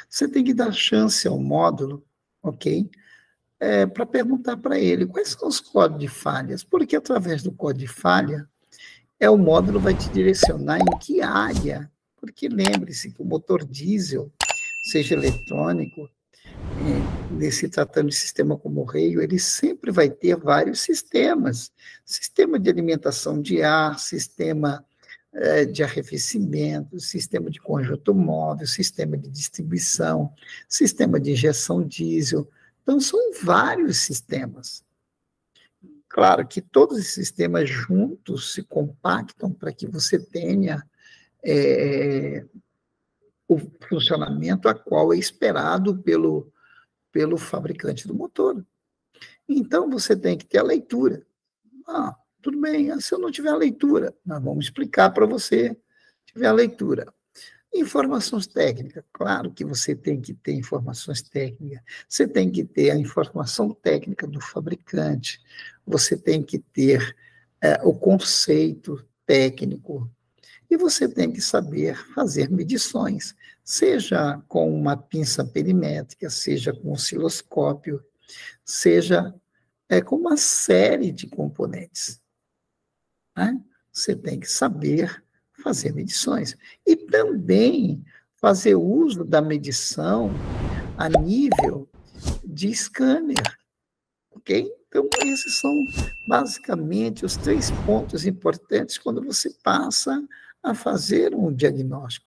Você tem que dar chance ao módulo, ok? Para perguntar para ele quais são os códigos de falhas, porque através do código de falha, o módulo vai te direcionar em que área, porque lembre-se que o motor diesel, seja eletrônico, nesse tratando de sistema como o Rail, ele sempre vai ter vários sistemas, sistema de alimentação de ar, sistema de arrefecimento, sistema de conjunto móvel, sistema de distribuição, sistema de injeção diesel. Então, são vários sistemas. Claro que todos esses sistemas juntos se compactam para que você tenha o funcionamento a qual é esperado pelo fabricante do motor. Então, você tem que ter a leitura. Tudo bem, se eu não tiver a leitura, nós vamos explicar para você, tiver a leitura. Informações técnicas, claro que você tem que ter informações técnicas, você tem que ter a informação técnica do fabricante, você tem que ter o conceito técnico, e você tem que saber fazer medições, seja com uma pinça perimétrica, seja com osciloscópio, seja com uma série de componentes. Né? Você tem que saber fazer medições. E também fazer uso da medição a nível de scanner. Ok? Então, esses são basicamente os 3 pontos importantes quando você passa a fazer um diagnóstico.